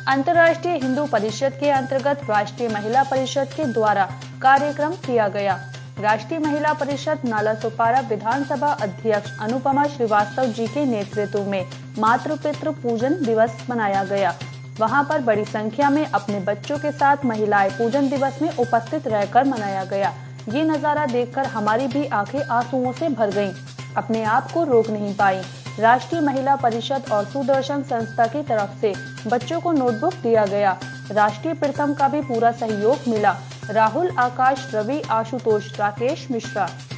अंतर्राष्ट्रीय हिंदू परिषद के अंतर्गत राष्ट्रीय महिला परिषद के द्वारा कार्यक्रम किया गया। राष्ट्रीय महिला परिषद नालासोपारा विधानसभा अध्यक्ष अनुपमा श्रीवास्तव जी के नेतृत्व में मातृ पितृ पूजन दिवस मनाया गया। वहां पर बड़ी संख्या में अपने बच्चों के साथ महिलाएं पूजन दिवस में उपस्थित रहकर मनाया गया। ये नजारा देखकर हमारी भी आंखें आंसुओं से भर गईं। अपने आप को रोक नहीं पाई। राष्ट्रीय महिला परिषद और सुदर्शन संस्था की तरफ से बच्चों को नोटबुक दिया गया। राष्ट्रीय प्रथम का भी पूरा सहयोग मिला। राहुल, आकाश, रवि, आशुतोष, राकेश मिश्रा।